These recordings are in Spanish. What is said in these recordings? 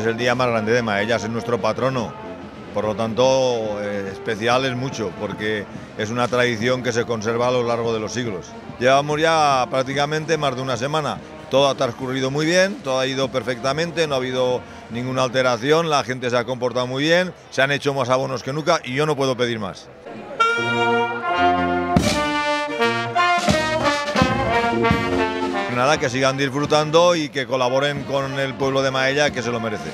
es el día más grande de Maella, es nuestro patrono. Por lo tanto, especial es mucho, porque es una tradición que se conserva a lo largo de los siglos. Llevamos ya prácticamente más de una semana. Todo ha transcurrido muy bien, todo ha ido perfectamente, no ha habido ninguna alteración, la gente se ha comportado muy bien, se han hecho más abonos que nunca y yo no puedo pedir más. Nada, que sigan disfrutando y que colaboren con el pueblo de Maella, que se lo merece.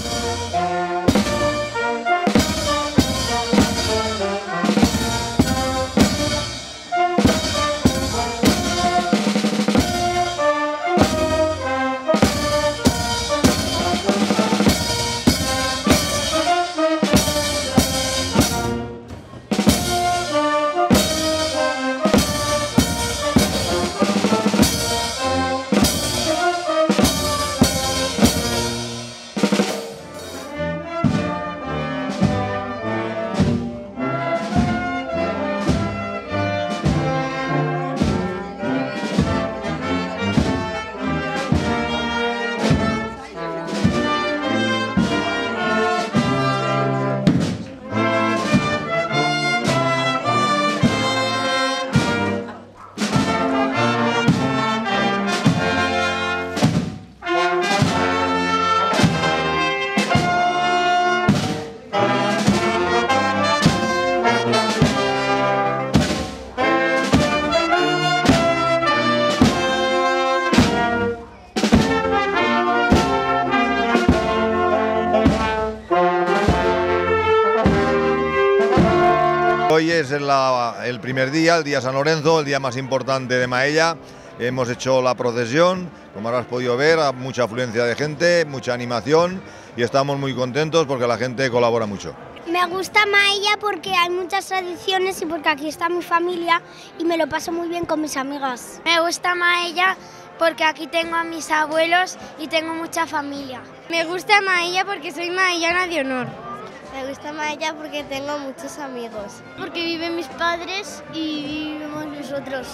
Hoy es el primer día, el día San Lorenzo, el día más importante de Maella. Hemos hecho la procesión, como habrás podido ver, mucha afluencia de gente, mucha animación y estamos muy contentos porque la gente colabora mucho. Me gusta Maella porque hay muchas tradiciones y porque aquí está mi familia y me lo paso muy bien con mis amigas. Me gusta Maella porque aquí tengo a mis abuelos y tengo mucha familia. Me gusta Maella porque soy maellana de honor. Me gusta Maella porque tengo muchos amigos. Porque viven mis padres y vivimos nosotros.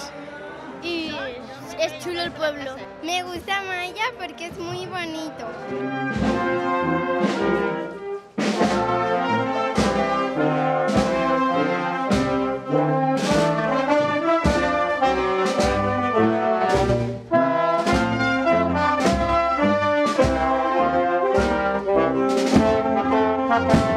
Y es chulo el pueblo. Me gusta Maella porque es muy bonito. Thank you.